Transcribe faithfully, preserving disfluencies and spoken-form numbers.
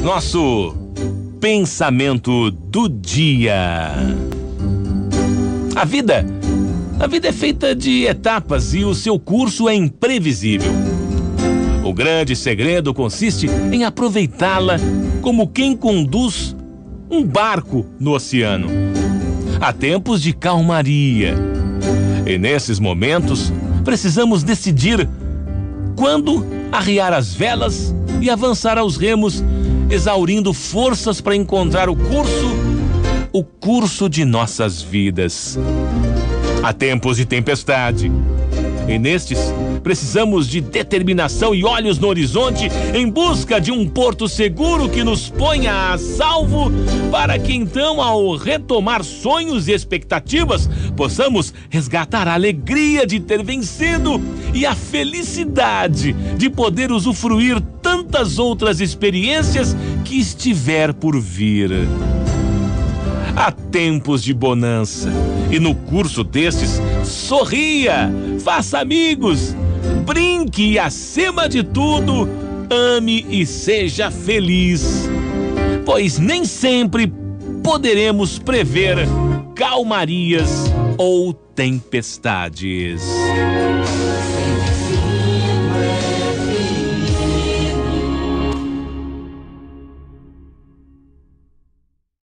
Nosso pensamento do dia. A vida, a vida é feita de etapas e o seu curso é imprevisível. O grande segredo consiste em aproveitá-la como quem conduz um barco no oceano. Há tempos de calmaria, e nesses momentos precisamos decidir quando arriar as velas e avançar aos remos, exaurindo forças para encontrar o curso, o curso de nossas vidas. Há tempos de tempestade, e nestes precisamos de determinação e olhos no horizonte em busca de um porto seguro que nos ponha a salvo, para que então, ao retomar sonhos e expectativas, possamos resgatar a alegria de ter vencido e a felicidade de poder usufruir tantas outras experiências que estiver por vir. Há tempos de bonança, e no curso destes, sorria, faça amigos, brinque e, acima de tudo, ame e seja feliz, pois nem sempre poderemos prever calmarias ou tempestades.